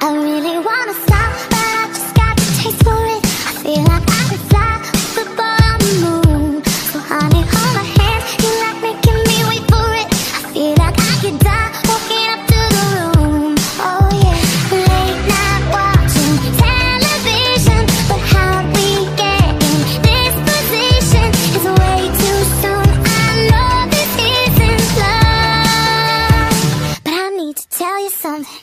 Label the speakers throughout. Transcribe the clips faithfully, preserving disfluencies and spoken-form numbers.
Speaker 1: I really wanna stop, but I just got the taste for it. I feel like I could fly with the ball on the moon. So honey, hold my hand, you like making me wait for it. I feel like I could die walking up to the room. Oh yeah, late night watching television, but how we get in this position is way too soon. I know this isn't love, but I need to tell you something.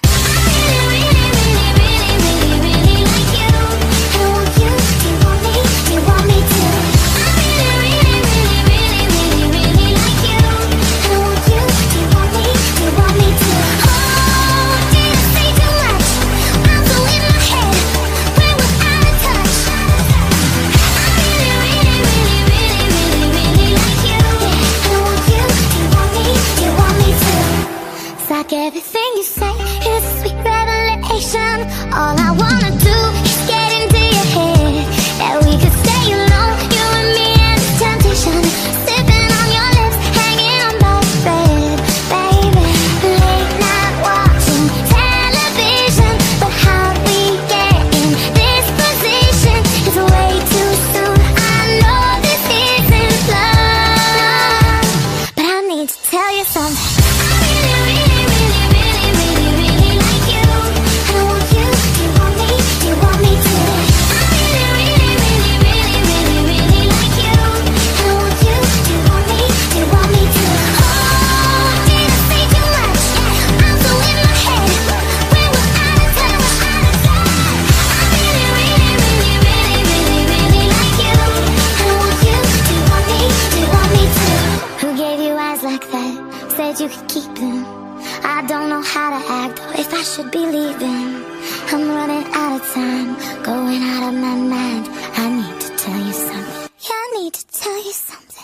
Speaker 1: Everything you say is a sweet revelation. All I wanna do is get into your head. That we could stay alone, you and me and the temptation. Sipping on your lips, hanging on by a thread. Baby, late night watching television, but how we get in this position is way too soon. I know this isn't love, but I need to tell you something. Said you could keep them. I don't know how to act or if I should be leaving. I'm running out of time, going out of my mind. I need to tell you something. Yeah, I need to tell you something.